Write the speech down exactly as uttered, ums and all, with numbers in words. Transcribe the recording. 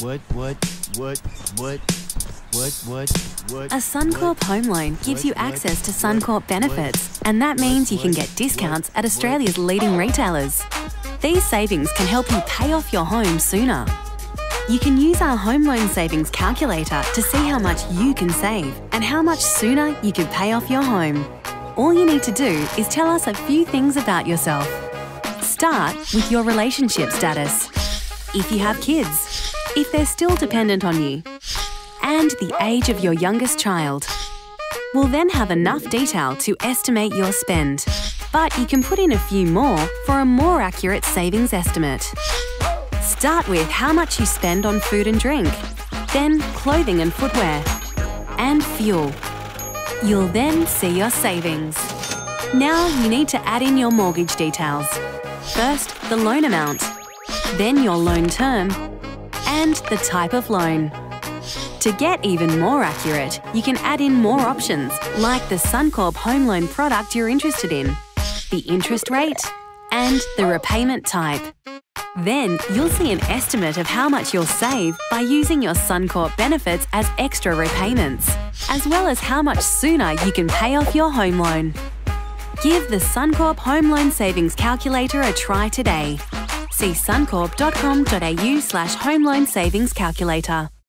What, what, what, what, what, what, what? A Suncorp home loan gives you access to Suncorp benefits, and that means you can get discounts at Australia's leading retailers. These savings can help you pay off your home sooner. You can use our home loan savings calculator to see how much you can save and how much sooner you can pay off your home. All you need to do is tell us a few things about yourself. Start with your relationship status, if you have kids, if they're still dependent on you, and the age of your youngest child. We'll then have enough detail to estimate your spend, but you can put in a few more for a more accurate savings estimate. Start with how much you spend on food and drink, then clothing and footwear, and fuel. You'll then see your savings. Now you need to add in your mortgage details. First, the loan amount, then your loan term, and the type of loan. To get even more accurate, you can add in more options, like the Suncorp home loan product you're interested in, the interest rate, and the repayment type. Then you'll see an estimate of how much you'll save by using your Suncorp benefits as extra repayments, as well as how much sooner you can pay off your home loan. Give the Suncorp Home Loan Savings Calculator a try today. See suncorp dot com dot a u slash home loan savings calculator.